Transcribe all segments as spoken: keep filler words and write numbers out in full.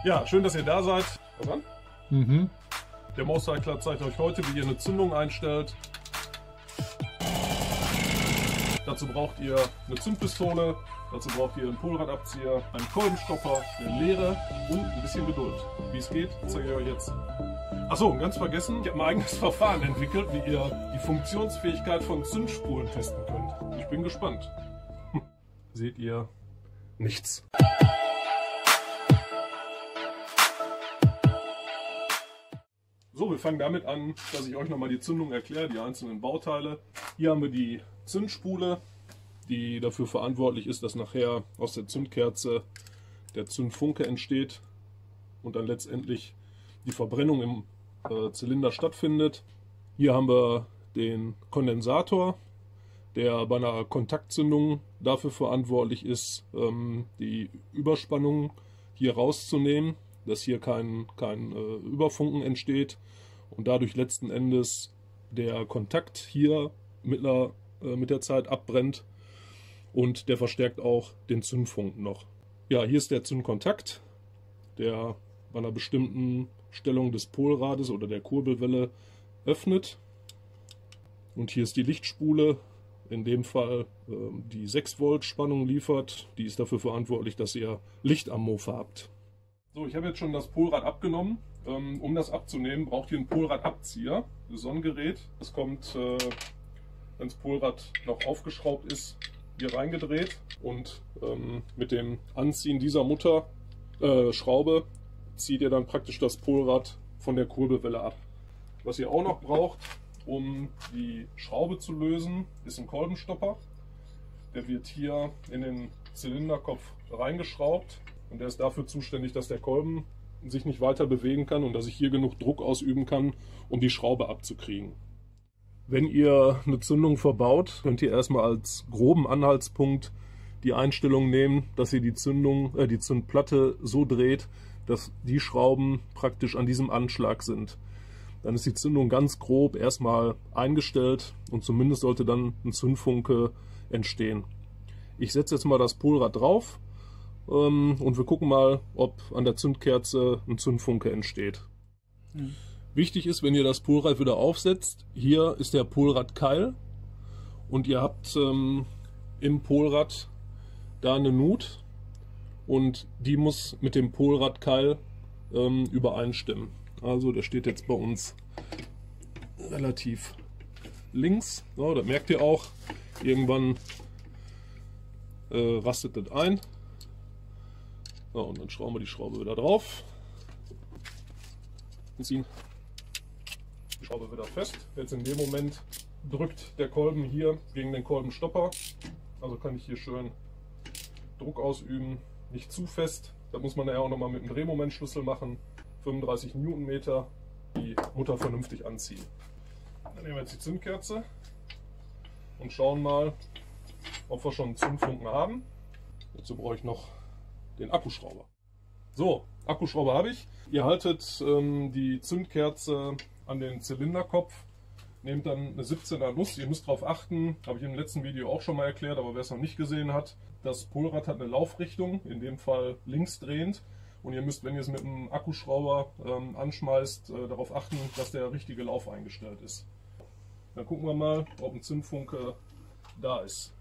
Ja, schön, dass ihr da seid. Was an? Mhm. Der Motorcycler zeigt euch heute, wie ihr eine Zündung einstellt. Dazu braucht ihr eine Zündpistole, dazu braucht ihr einen Polradabzieher, einen Kolbenstopper, eine Leere und ein bisschen Geduld. Wie es geht, zeige ich euch jetzt. Achso, und ganz vergessen, ich habe ein eigenes Verfahren entwickelt, wie ihr die Funktionsfähigkeit von Zündspulen testen könnt. Ich bin gespannt. Hm. Seht ihr nichts. So, wir fangen damit an, dass ich euch nochmal die Zündung erkläre, die einzelnen Bauteile. Hier haben wir die Zündspule, die dafür verantwortlich ist, dass nachher aus der Zündkerze der Zündfunke entsteht und dann letztendlich die Verbrennung im äh, Zylinder stattfindet. Hier haben wir den Kondensator, der bei einer Kontaktzündung dafür verantwortlich ist, ähm, die Überspannung hier rauszunehmen, dass hier kein, kein äh, Überfunken entsteht und dadurch letzten Endes der Kontakt hier mit, einer, äh, mit der Zeit abbrennt und der verstärkt auch den Zündfunken noch. Ja, hier ist der Zündkontakt, der bei einer bestimmten Stellung des Polrades oder der Kurbelwelle öffnet. Und hier ist die Lichtspule, in dem Fall äh, die sechs Volt Spannung liefert. Die ist dafür verantwortlich, dass ihr Licht am Mofa habt. So, ich habe jetzt schon das Polrad abgenommen. Um das abzunehmen, braucht ihr einen Polradabzieher. So ein Gerät. Das kommt, wenn das Polrad noch aufgeschraubt ist, hier reingedreht. Und mit dem Anziehen dieser Mutterschraube äh, zieht ihr dann praktisch das Polrad von der Kurbelwelle ab. Was ihr auch noch braucht, um die Schraube zu lösen, ist ein Kolbenstopper. Der wird hier in den Zylinderkopf reingeschraubt. Und der ist dafür zuständig, dass der Kolben sich nicht weiter bewegen kann und dass ich hier genug Druck ausüben kann, um die Schraube abzukriegen. Wenn ihr eine Zündung verbaut, könnt ihr erstmal als groben Anhaltspunkt die Einstellung nehmen, dass ihr die Zündung, äh, die Zündplatte so dreht, dass die Schrauben praktisch an diesem Anschlag sind. Dann ist die Zündung ganz grob erstmal eingestellt und zumindest sollte dann ein Zündfunke entstehen. Ich setze jetzt mal das Polrad drauf. Und wir gucken mal, ob an der Zündkerze ein Zündfunke entsteht. Mhm. Wichtig ist, wenn ihr das Polrad wieder aufsetzt, hier ist der Polradkeil und ihr habt ähm, im Polrad da eine Nut und die muss mit dem Polradkeil ähm, übereinstimmen. Also der steht jetzt bei uns relativ links. So, das merkt ihr auch. Irgendwann äh, rastet das ein. So, und dann schrauben wir die Schraube wieder drauf und ziehen die Schraube wieder fest. Jetzt in dem Moment drückt der Kolben hier gegen den Kolbenstopper. Also kann ich hier schön Druck ausüben, nicht zu fest. Da muss man ja auch nochmal mit einem Drehmomentschlüssel machen. fünfunddreißig Newtonmeter, die Mutter vernünftig anziehen. Dann nehmen wir jetzt die Zündkerze und schauen mal, ob wir schon einen Zündfunken haben. Dazu brauche ich noch den Akkuschrauber. So, Akkuschrauber habe ich. Ihr haltet ähm, die Zündkerze an den Zylinderkopf, nehmt dann eine siebzehner Nuss. Ihr müsst darauf achten, habe ich im letzten Video auch schon mal erklärt, aber wer es noch nicht gesehen hat, das Polrad hat eine Laufrichtung, in dem Fall linksdrehend. Und ihr müsst, wenn ihr es mit einem Akkuschrauber ähm, anschmeißt, äh, darauf achten, dass der richtige Lauf eingestellt ist. Dann gucken wir mal, ob ein Zündfunke da ist.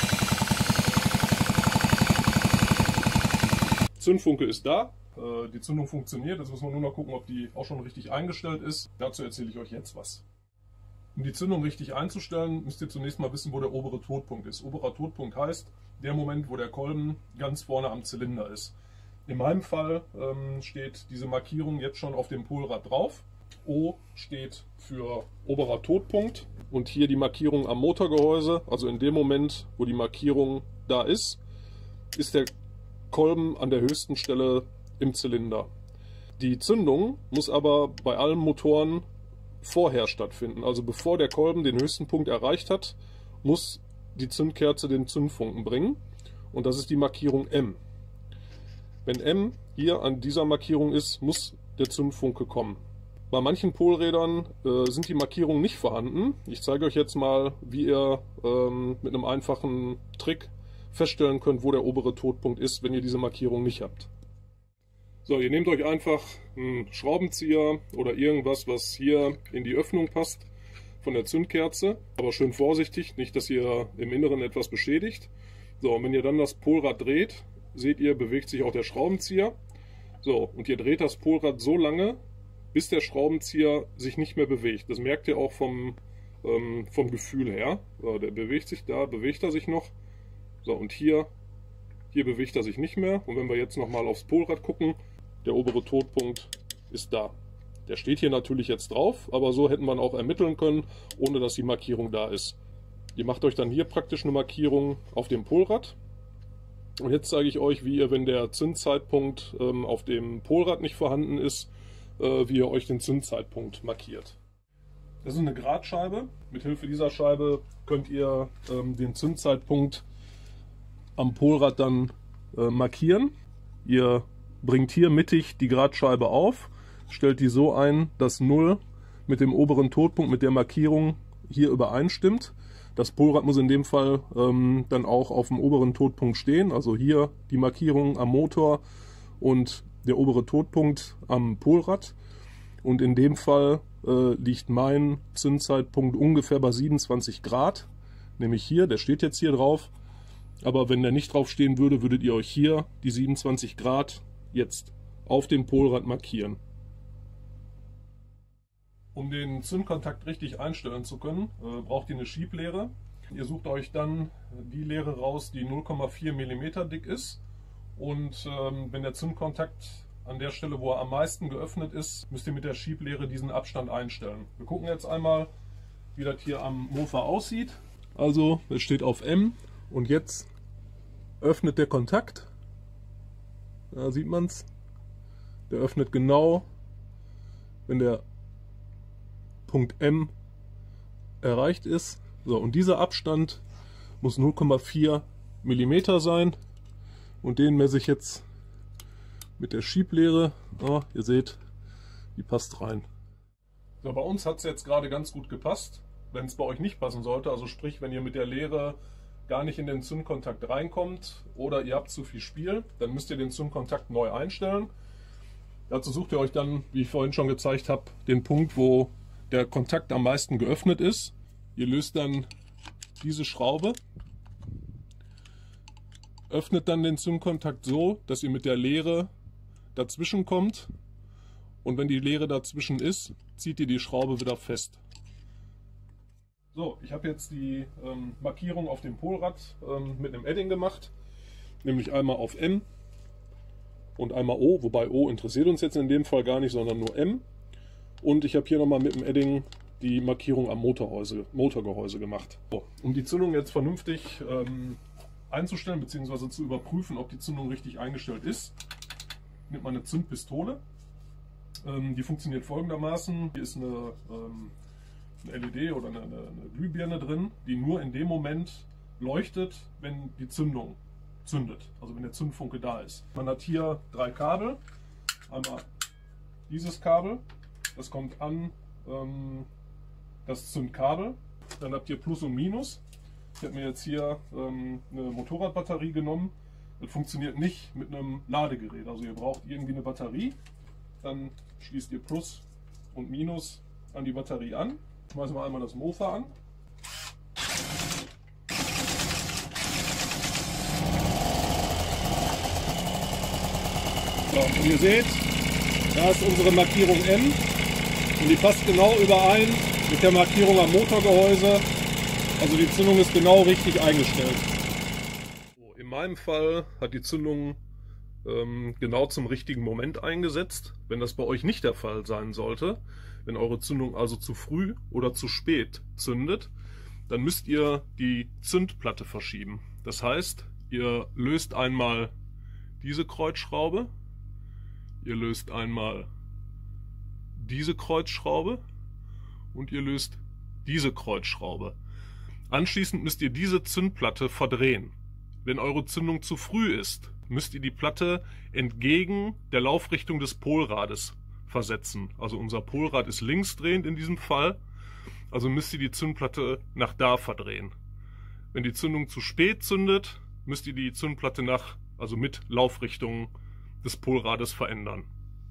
Zündfunke ist da, die Zündung funktioniert, jetzt müssen wir nur noch gucken, ob die auch schon richtig eingestellt ist. Dazu erzähle ich euch jetzt was. Um die Zündung richtig einzustellen, müsst ihr zunächst mal wissen, wo der obere Todpunkt ist. Oberer Todpunkt heißt der Moment, wo der Kolben ganz vorne am Zylinder ist. In meinem Fall ähm, steht diese Markierung jetzt schon auf dem Polrad drauf. O steht für oberer Todpunkt und hier die Markierung am Motorgehäuse, also in dem Moment, wo die Markierung da ist, ist der Kolben an der höchsten Stelle im Zylinder. Die Zündung muss aber bei allen Motoren vorher stattfinden. Also bevor der Kolben den höchsten Punkt erreicht hat, muss die Zündkerze den Zündfunken bringen. Und das ist die Markierung M. Wenn M hier an dieser Markierung ist, muss der Zündfunke kommen. Bei manchen Polrädern äh, sind die Markierungen nicht vorhanden. Ich zeige euch jetzt mal, wie ihr ähm, mit einem einfachen Trick feststellen könnt, wo der obere Todpunkt ist, wenn ihr diese Markierung nicht habt. So, ihr nehmt euch einfach einen Schraubenzieher oder irgendwas, was hier in die Öffnung passt von der Zündkerze. Aber schön vorsichtig, nicht, dass ihr im Inneren etwas beschädigt. So, und wenn ihr dann das Polrad dreht, seht ihr, bewegt sich auch der Schraubenzieher. So, und ihr dreht das Polrad so lange, bis der Schraubenzieher sich nicht mehr bewegt. Das merkt ihr auch vom, ähm, vom Gefühl her. So, der bewegt sich, da bewegt er sich noch. So, und hier, hier bewegt er sich nicht mehr. Und wenn wir jetzt nochmal aufs Polrad gucken, der obere Todpunkt ist da. Der steht hier natürlich jetzt drauf, aber so hätten wir auch ermitteln können, ohne dass die Markierung da ist. Ihr macht euch dann hier praktisch eine Markierung auf dem Polrad. Und jetzt zeige ich euch, wie ihr, wenn der Zündzeitpunkt ähm, auf dem Polrad nicht vorhanden ist, äh, wie ihr euch den Zündzeitpunkt markiert. Das ist eine Gradscheibe. Mit Hilfe dieser Scheibe könnt ihr ähm, den Zündzeitpunkt am Polrad dann äh, markieren. Ihr bringt hier mittig die Gradscheibe auf, stellt die so ein, dass null mit dem oberen Todpunkt, mit der Markierung hier übereinstimmt. Das Polrad muss in dem Fall ähm, dann auch auf dem oberen Todpunkt stehen, also hier die Markierung am Motor und der obere Todpunkt am Polrad. Und in dem Fall äh, liegt mein Zündzeitpunkt ungefähr bei siebenundzwanzig Grad, nämlich hier, der steht jetzt hier drauf. Aber wenn der nicht drauf stehen würde, würdet ihr euch hier die siebenundzwanzig Grad jetzt auf dem Polrad markieren. Um den Zündkontakt richtig einstellen zu können, äh, braucht ihr eine Schieblehre. Ihr sucht euch dann die Leere raus, die null Komma vier Millimeter dick ist. Und ähm, wenn der Zündkontakt an der Stelle, wo er am meisten geöffnet ist, müsst ihr mit der Schieblehre diesen Abstand einstellen. Wir gucken jetzt einmal, wie das hier am Mofa aussieht. Also, es steht auf M und jetzt öffnet der Kontakt. Da sieht man es. Der öffnet genau, wenn der Punkt M erreicht ist. So, und dieser Abstand muss null Komma vier Millimeter sein. Und den messe ich jetzt mit der Schieblehre. Oh, ihr seht, die passt rein. So, bei uns hat es jetzt gerade ganz gut gepasst. Wenn es bei euch nicht passen sollte, also sprich, wenn ihr mit der Leere gar nicht in den Zündkontakt reinkommt oder ihr habt zu viel Spiel, dann müsst ihr den Zündkontakt neu einstellen. Dazu sucht ihr euch dann, wie ich vorhin schon gezeigt habe, den Punkt, wo der Kontakt am meisten geöffnet ist. Ihr löst dann diese Schraube, öffnet dann den Zündkontakt so, dass ihr mit der Leere dazwischen kommt. Und wenn die Leere dazwischen ist, zieht ihr die Schraube wieder fest. So, ich habe jetzt die ähm, Markierung auf dem Polrad ähm, mit einem Edding gemacht, nämlich einmal auf M und einmal O, wobei O interessiert uns jetzt in dem Fall gar nicht, sondern nur M. Und ich habe hier nochmal mit dem Edding die Markierung am Motorgehäuse, Motorgehäuse gemacht. So, um die Zündung jetzt vernünftig ähm, einzustellen bzw. zu überprüfen, ob die Zündung richtig eingestellt ist, nimmt man eine Zündpistole. Ähm, die funktioniert folgendermaßen. Hier ist eine ähm, eine L E D oder eine, eine, eine Glühbirne drin, die nur in dem Moment leuchtet, wenn die Zündung zündet, also wenn der Zündfunke da ist. Man hat hier drei Kabel, einmal dieses Kabel, das kommt an ähm, das Zündkabel, dann habt ihr Plus und Minus. Ich habe mir jetzt hier ähm, eine Motorradbatterie genommen, das funktioniert nicht mit einem Ladegerät, also ihr braucht irgendwie eine Batterie, dann schließt ihr Plus und Minus an die Batterie an. Schmeißen wir einmal das Mofa an. So, und ihr seht, da ist unsere Markierung M und die passt genau überein mit der Markierung am Motorgehäuse. Also die Zündung ist genau richtig eingestellt. So, in meinem Fall hat die Zündung ähm, genau zum richtigen Moment eingesetzt. Wenn das bei euch nicht der Fall sein sollte, wenn eure Zündung also zu früh oder zu spät zündet, dann müsst ihr die Zündplatte verschieben. Das heißt, ihr löst einmal diese Kreuzschraube, ihr löst einmal diese Kreuzschraube und ihr löst diese Kreuzschraube. Anschließend müsst ihr diese Zündplatte verdrehen. Wenn eure Zündung zu früh ist, müsst ihr die Platte entgegen der Laufrichtung des Polrades versetzen. Also unser Polrad ist linksdrehend in diesem Fall, also müsst ihr die Zündplatte nach da verdrehen. Wenn die Zündung zu spät zündet, müsst ihr die Zündplatte nach, also mit Laufrichtung des Polrades verändern.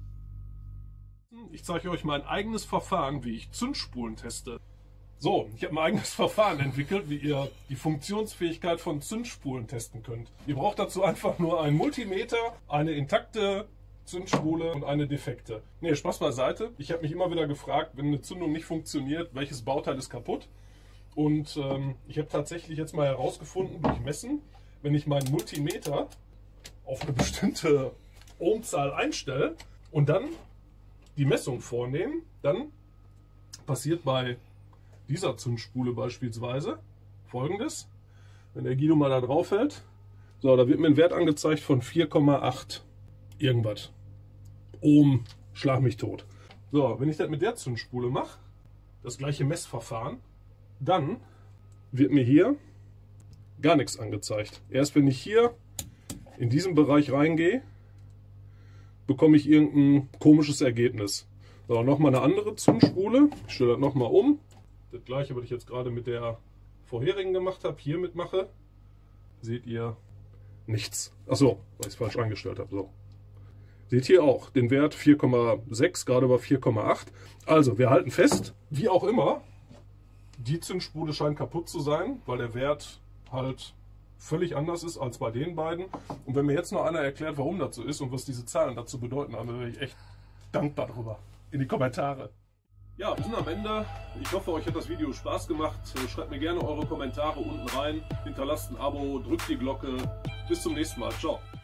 Ich zeige euch mein eigenes Verfahren, wie ich Zündspulen teste. So, ich habe mein eigenes Verfahren entwickelt, wie ihr die Funktionsfähigkeit von Zündspulen testen könnt. Ihr braucht dazu einfach nur einen Multimeter, eine intakte Zündspule und eine defekte. Ne, Spaß beiseite. Ich habe mich immer wieder gefragt, wenn eine Zündung nicht funktioniert, welches Bauteil ist kaputt? Und ähm, ich habe tatsächlich jetzt mal herausgefunden, durch Messen, wenn ich meinen Multimeter auf eine bestimmte Ohmzahl einstelle und dann die Messung vornehme, dann passiert bei dieser Zündspule beispielsweise Folgendes. Wenn der Guido mal da drauf hält, so, da wird mir ein Wert angezeigt von vier Komma acht irgendwas. Ohm, schlag mich tot. So, wenn ich das mit der Zündspule mache, das gleiche Messverfahren, dann wird mir hier gar nichts angezeigt. Erst wenn ich hier in diesen Bereich reingehe, bekomme ich irgendein komisches Ergebnis. So, nochmal eine andere Zündspule. Ich stelle das nochmal um. Das gleiche, was ich jetzt gerade mit der vorherigen gemacht habe, hier mitmache. Seht ihr nichts. Achso, weil ich es falsch eingestellt habe. So. Seht hier auch den Wert vier Komma sechs, gerade bei vier Komma acht. Also, wir halten fest, wie auch immer, die Zündspule scheint kaputt zu sein, weil der Wert halt völlig anders ist als bei den beiden. Und wenn mir jetzt noch einer erklärt, warum das so ist und was diese Zahlen dazu bedeuten, dann wäre ich echt dankbar drüber. In die Kommentare. Ja, wir sind am Ende. Ich hoffe, euch hat das Video Spaß gemacht. Schreibt mir gerne eure Kommentare unten rein. Hinterlasst ein Abo, drückt die Glocke. Bis zum nächsten Mal. Ciao.